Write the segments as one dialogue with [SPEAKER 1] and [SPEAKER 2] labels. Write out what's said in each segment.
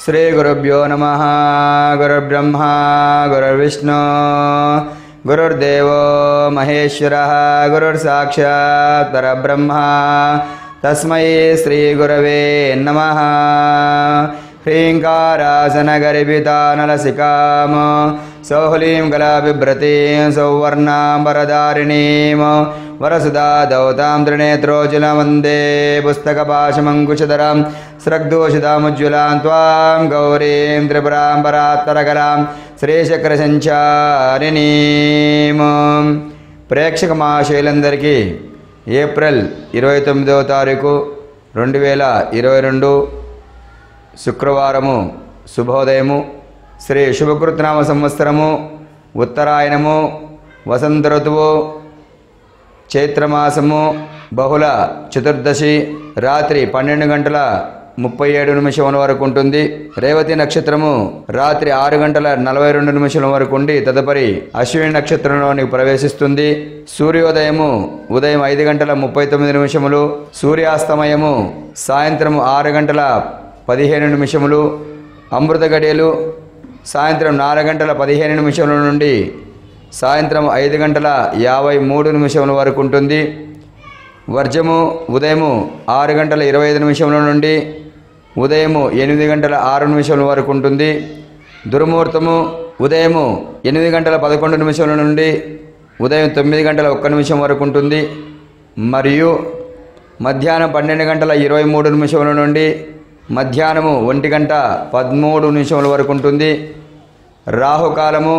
[SPEAKER 1] శ్రీ గురుభ్యో నమః. గురుర్బ్రహ్మ గురుర్విష్ణు గురుర్దేవో మహేశ్వరః గురుర్సాక్షాత్ పరబ్రహ్మ తస్మై శ్రీ గురవే నమః. హ్రీంకారాసనగర్భితానలసికాం సౌహ్లీం కళాబిభ్రతీం సౌవర్ణాం వరదారిణీం వరసుదాదౌతాం త్రినేత్రోజ్వలం వందే పుస్తకపాశమంకుశధరాం స్రగ్దోషితాముజ్వలాం త్వాం గౌరీం త్రిపురాం పరాత్తరకలాం శ్రీచక్రసంచారిణీం. ప్రేక్షక మహాశైలందరికీ ఏప్రిల్ 29వ తారీఖు 2022 శుక్రవారము శుభోదయము. శ్రీ శుభకృతనామ సంవత్సరము ఉత్తరాయణము వసంత ఋతువు చైత్రమాసము బహుళ చతుర్దశి రాత్రి 12:37 వరకు ఉంటుంది. రేవతి నక్షత్రము రాత్రి 6:42 వరకు ఉండి తదుపరి అశ్విని నక్షత్రంలోనికి ప్రవేశిస్తుంది. సూర్యోదయము ఉదయం 5:39, సూర్యాస్తమయము సాయంత్రం 6:15, అమృత గడియలు సాయంత్రం 4:15 నుండి సాయంత్రం 5:53 వరకు ఉంటుంది. వర్జము ఉదయం 6:25 నుండి ఉదయం 8:06 వరకు ఉంటుంది. దుర్ముహూర్తము ఉదయం 8:11 నుండి ఉదయం 9:01 వరకు ఉంటుంది. మరియు మధ్యాహ్నం 12:23 నుండి మధ్యాహ్నము 1:13 వరకు ఉంటుంది. రాహుకాలము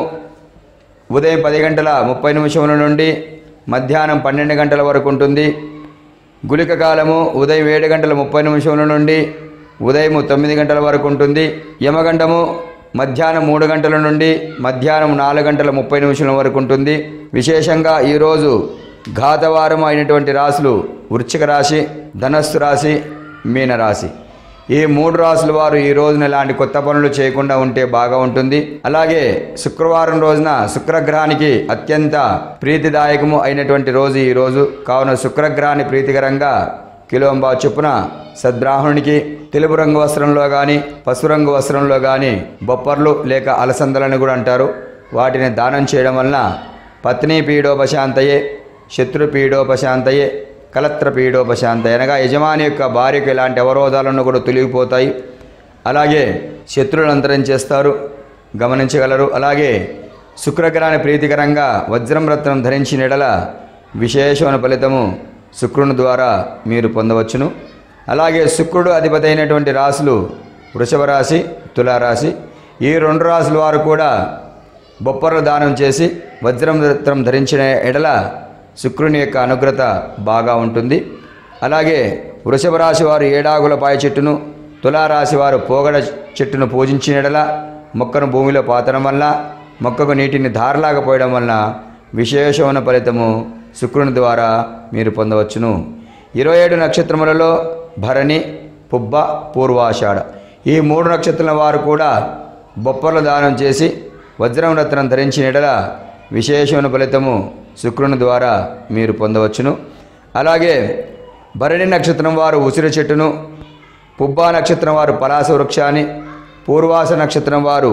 [SPEAKER 1] ఉదయం 10:30 నుండి మధ్యాహ్నం 12 గంటల వరకు ఉంటుంది. గుళిక కాలము ఉదయం 7:30 నుండి ఉదయం 9 గంటల వరకు ఉంటుంది. యమగండము మధ్యాహ్నం 3 గంటల నుండి మధ్యాహ్నం 4:30 వరకు ఉంటుంది. విశేషంగా ఈరోజు ఘాతవారం అయినటువంటి రాశులు వృశ్చిక రాశి, ధనస్సు రాశి, మీన రాశి. ఈ 3 రాశుల వారు ఈ రోజున ఎలాంటి కొత్త పనులు చేయకుండా ఉంటే బాగా ఉంటుంది. అలాగే శుక్రవారం రోజున శుక్రగ్రహానికి అత్యంత ప్రీతిదాయకము అయినటువంటి రోజు ఈ రోజు. కావున శుక్రగ్రహాన్ని ప్రీతికరంగా కిలోంబా చొప్పున సద్బ్రాహ్మణునికి తెలుపు రంగు వస్త్రంలో కానీ పసుపు రంగు వస్త్రంలో కానీ బొప్పర్లు లేక అలసందలని కూడా అంటారు, వాటిని దానం చేయడం వలన పత్ని పీడోపశాంతయే, శత్రు పీడోపశాంతయే, కలత్ర పీడోపశాంతయే అనగా యజమాని యొక్క భార్యకు ఎలాంటి అవరోధాలను కూడా తొలగిపోతాయి. అలాగే శత్రువులను అంతరం చేస్తారు, గమనించగలరు. అలాగే శుక్రగ్రహాన్ని ప్రీతికరంగా వజ్రం రత్నం ధరించిన ఎడల విశేషమైన ఫలితము శుక్రుని ద్వారా మీరు పొందవచ్చును. అలాగే శుక్రుడు అధిపతి అయినటువంటి రాశులు వృషభ రాశి, తులారాశి. ఈ 2 రాశుల వారు కూడా బొప్పర్లు దానం చేసి వజ్రం రత్నం ధరించిన ఎడల శుక్రుని యొక్క అనుగ్రత బాగా ఉంటుంది. అలాగే వృషభ రాశి వారు ఏడాకుల పాయ చెట్టును, తులారాశి వారు పోగడ చెట్టును పూజించిన ఎడల మొక్కను భూమిలో పాతడం వల్ల మొక్కకు నీటిని ధారలాగా పోయడం వలన విశేషమైన ఫలితము శుక్రుని ద్వారా మీరు పొందవచ్చును. 27 నక్షత్రములలో భరణి, పుబ్బ, పూర్వాషాఢ ఈ 3 నక్షత్రాల వారు కూడా బొప్పర్లు దానం చేసి వజ్రం రత్నం ధరించిన ఎడల విశేషమైన ఫలితము శుక్రుని ద్వారా మీరు పొందవచ్చును. అలాగే భరణి నక్షత్రం వారు ఉసిరి చెట్టును, పుబ్బా నక్షత్రం వారు పలాస వృక్షాన్ని, పూర్వాస నక్షత్రం వారు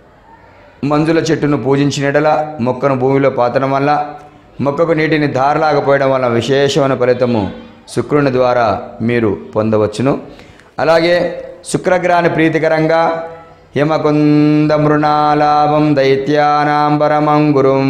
[SPEAKER 1] మంజుల చెట్టును పూజించిన ఎడల మొక్కను భూమిలో పాతడం వల్ల మొక్కకు నీటిని ధారలాగపోయడం వల్ల విశేషమైన ఫలితము శుక్రుని ద్వారా మీరు పొందవచ్చును. అలాగే శుక్రగ్రహాన్ని ప్రీతికరంగా హిమకుంద మృణాలాభం దైత్యానాం పరమం గురుం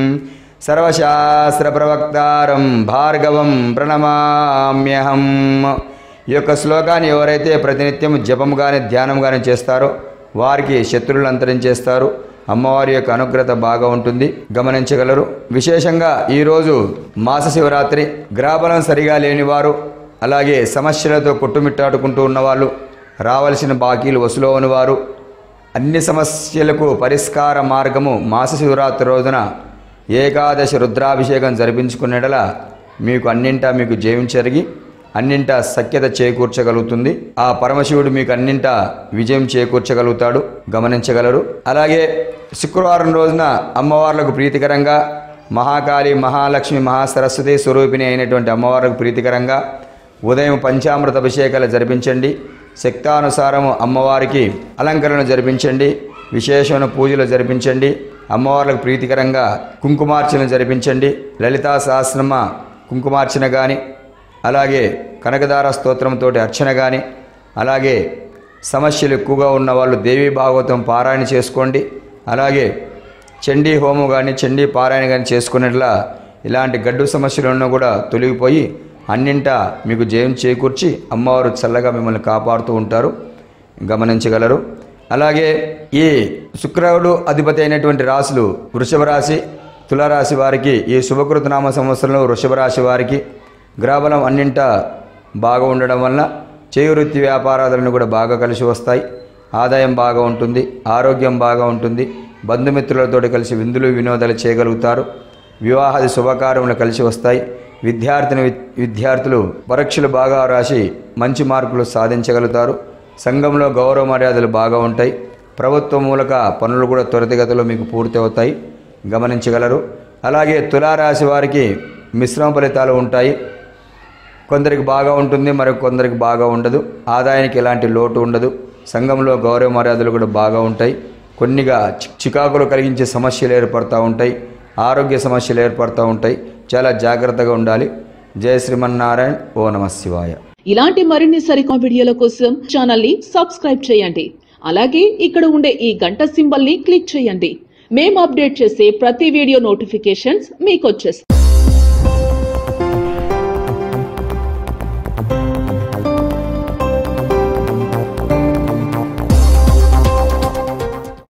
[SPEAKER 1] సర్వశాస్త్ర ప్రవక్తారం భార్గవం ప్రణమామ్యహం. ఈ యొక్క శ్లోకాన్ని ఎవరైతే ప్రతినిత్యం జపం కానీ ధ్యానం కానీ చేస్తారో వారికి శత్రువులు అంతరించేస్తారు. అమ్మవారి యొక్క అనుగ్రత బాగా ఉంటుంది, గమనించగలరు. విశేషంగా ఈరోజు మాస శివరాత్రి. గ్రహబలం సరిగా లేనివారు, అలాగే సమస్యలతో కొట్టుమిట్టాడుకుంటూ ఉన్నవాళ్ళు, రావాల్సిన బాకీలు వసూలు అవనివారు, అన్ని సమస్యలకు పరిష్కార మార్గము మాస శివరాత్రి రోజున ఏకాదశి రుద్రాభిషేకం జరిపించుకునేటల మీకు అన్నింటా మీకు జయం జరిగి అన్నింటా సఖ్యత చేకూర్చగలుగుతుంది. ఆ పరమశివుడు మీకు అన్నింటా విజయం చేకూర్చగలుగుతాడు, గమనించగలరు. అలాగే శుక్రవారం రోజున అమ్మవార్లకు ప్రీతికరంగా మహాకాళి, మహాలక్ష్మి, మహాసరస్వతి స్వరూపిణి అయినటువంటి అమ్మవార్లకు ప్రీతికరంగా ఉదయం పంచామృత అభిషేకాలు జరిపించండి. శక్తానుసారము అమ్మవారికి అలంకరణ జరిపించండి, విశేషమైన పూజలు జరిపించండి, అమ్మవార్లకు ప్రీతికరంగా కుంకుమార్చన జరిపించండి. లలితా సహస్రనామ కుంకుమార్చన కానీ, అలాగే కనకదార స్తోత్రంతో అర్చన కానీ, అలాగే సమస్యలు ఎక్కువగా ఉన్న వాళ్ళు దేవీ భాగవతం పారాయణ చేసుకోండి. అలాగే చండీ హోమం కానీ చండీ పారాయణ కానీ చేసుకున్నట్ల ఇలాంటి గడ్డు సమస్యలు ఉన్నా కూడా తొలగిపోయి అన్నింటా మీకు జయం చేకూర్చి అమ్మవారు చల్లగా మిమ్మల్ని కాపాడుతూ ఉంటారు, గమనించగలరు. అలాగే ఈ శుక్రుడు అధిపతి అయినటువంటి రాశులు వృషభ రాశి, తులారాశి వారికి ఈ శుభకృతనామ సంవత్సరంలో వృషభ రాశి వారికి గ్రహబలం అన్నింటా బాగా ఉండడం వలన చేయి వృత్తి వ్యాపారాలను కూడా బాగా కలిసి వస్తాయి. ఆదాయం బాగా ఉంటుంది, ఆరోగ్యం బాగా ఉంటుంది, బంధుమిత్రులతో కలిసి విందులు వినోదాలు చేయగలుగుతారు. వివాహాది శుభకార్యములు కలిసి వస్తాయి. విద్యార్థులు పరీక్షలు బాగా రాసి మంచి మార్కులు సాధించగలుగుతారు. సంఘంలో గౌరవ మర్యాదలు బాగా ఉంటాయి. ప్రభుత్వ మూలక పనులు కూడా త్వరితగతిలో మీకు పూర్తి అవుతాయి, గమనించగలరు. అలాగే తులారాశి వారికి మిశ్రమ ఫలితాలు ఉంటాయి. కొందరికి బాగా ఉంటుంది, మరి కొందరికి బాగా ఉండదు. ఆదాయానికి ఎలాంటి లోటు ఉండదు. సంఘంలో గౌరవ మర్యాదలు కూడా బాగా ఉంటాయి. కొన్నిగా చికాకులు కలిగించే సమస్యలు ఏర్పడుతూ ఉంటాయి, ఆరోగ్య సమస్యలు ఏర్పడుతూ ఉంటాయి. చాలా జాగ్రత్తగా ఉండాలి. జయ శ్రీమన్నారాయణ. ఓ నమ శివాయ.
[SPEAKER 2] ఇలాంటి మరిన్ని సరికొత్త వీడియోల కోసం ఛానల్ ని సబ్స్క్రైబ్ చేయండి. అలాగే ఇక్కడ ఉండే ఈ గంట సింబల్ ని క్లిక్ చేయండి. మేము అప్డేట్ చేసే ప్రతి వీడియో నోటిఫికేషన్స్ మీకు వచ్చేస్తాయి.